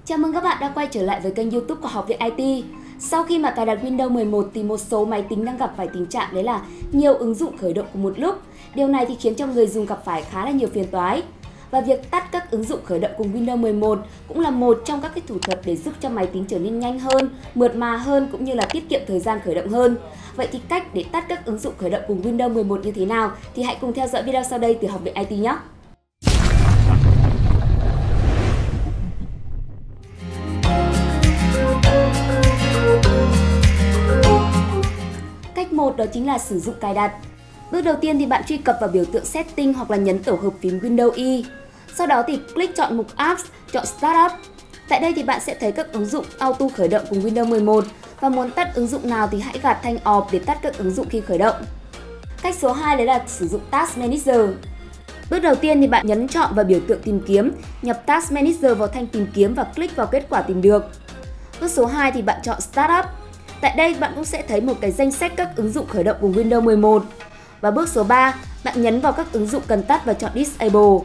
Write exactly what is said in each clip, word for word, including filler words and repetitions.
Chào mừng các bạn đã quay trở lại với kênh YouTube của Học viện i tê. Sau khi mà cài đặt Windows mười một thì một số máy tính đang gặp phải tình trạng đấy là nhiều ứng dụng khởi động cùng một lúc. Điều này thì khiến cho người dùng gặp phải khá là nhiều phiền toái. Và việc tắt các ứng dụng khởi động cùng Windows mười một cũng là một trong các cái thủ thuật để giúp cho máy tính trở nên nhanh hơn, mượt mà hơn cũng như là tiết kiệm thời gian khởi động hơn. Vậy thì cách để tắt các ứng dụng khởi động cùng Windows mười một như thế nào thì hãy cùng theo dõi video sau đây từ Học viện i tê nhé. Cách một đó chính là sử dụng cài đặt. Bước đầu tiên thì bạn truy cập vào biểu tượng Setting hoặc là nhấn tổ hợp phím Windows Y. Sau đó thì click chọn mục Apps, chọn Startup. Tại đây thì bạn sẽ thấy các ứng dụng auto khởi động cùng Windows mười một và muốn tắt ứng dụng nào thì hãy gạt thanh Off để tắt các ứng dụng khi khởi động. Cách số hai đấy là sử dụng Task Manager. Bước đầu tiên thì bạn nhấn chọn vào biểu tượng tìm kiếm, nhập Task Manager vào thanh tìm kiếm và click vào kết quả tìm được. Bước số hai thì bạn chọn Startup. Tại đây bạn cũng sẽ thấy một cái danh sách các ứng dụng khởi động cùng Windows mười một. Và bước số ba, bạn nhấn vào các ứng dụng cần tắt và chọn Disable.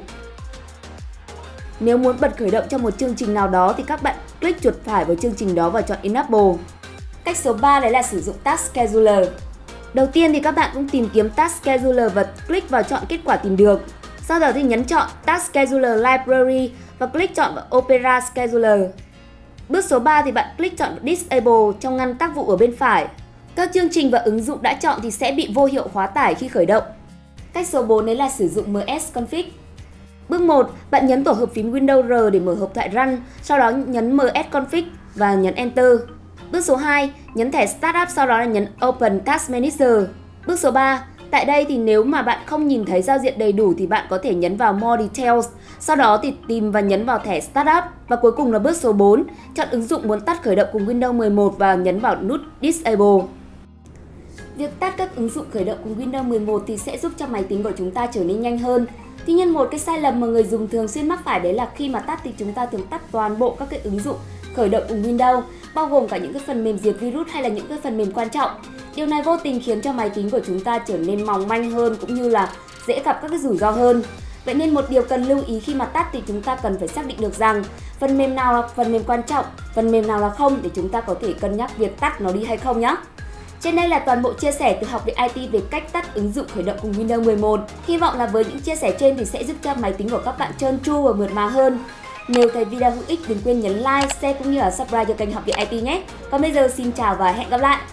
Nếu muốn bật khởi động cho một chương trình nào đó thì các bạn click chuột phải vào chương trình đó và chọn Enable. Cách số ba đấy là sử dụng Task Scheduler. Đầu tiên thì các bạn cũng tìm kiếm Task Scheduler và click vào chọn kết quả tìm được. Sau đó thì nhấn chọn Task Scheduler Library và click chọn vào Opera Scheduler. Bước số ba thì bạn click chọn Disable trong ngăn tác vụ ở bên phải. Các chương trình và ứng dụng đã chọn thì sẽ bị vô hiệu hóa tải khi khởi động. Cách số bốn đấy là sử dụng em ét config. Bước một, bạn nhấn tổ hợp phím Windows R để mở hộp thoại Run, sau đó nhấn em ét config và nhấn Enter. Bước số hai, nhấn thẻ Startup sau đó là nhấn Open Task Manager. Bước số ba, tại đây thì nếu mà bạn không nhìn thấy giao diện đầy đủ thì bạn có thể nhấn vào More Details, sau đó thì tìm và nhấn vào thẻ Startup. Và cuối cùng là bước số bốn, chọn ứng dụng muốn tắt khởi động cùng Windows mười một và nhấn vào nút Disable. Việc tắt các ứng dụng khởi động cùng Windows mười một thì sẽ giúp cho máy tính của chúng ta trở nên nhanh hơn. Tuy nhiên một cái sai lầm mà người dùng thường xuyên mắc phải đấy là khi mà tắt thì chúng ta thường tắt toàn bộ các cái ứng dụng khởi động cùng Windows, bao gồm cả những cái phần mềm diệt virus hay là những cái phần mềm quan trọng. Điều này vô tình khiến cho máy tính của chúng ta trở nên mỏng manh hơn cũng như là dễ gặp các cái rủi ro hơn. Vậy nên một điều cần lưu ý khi mà tắt thì chúng ta cần phải xác định được rằng phần mềm nào là phần mềm quan trọng, phần mềm nào là không để chúng ta có thể cân nhắc việc tắt nó đi hay không nhé. Trên đây là toàn bộ chia sẻ từ Học viện i tê về cách tắt ứng dụng khởi động cùng Windows mười một. Hy vọng là với những chia sẻ trên thì sẽ giúp cho máy tính của các bạn trơn tru và mượt mà hơn. Nếu thấy video hữu ích đừng quên nhấn like, share cũng như là subscribe cho kênh Học viện i tê nhé. Còn bây giờ xin chào và hẹn gặp lại.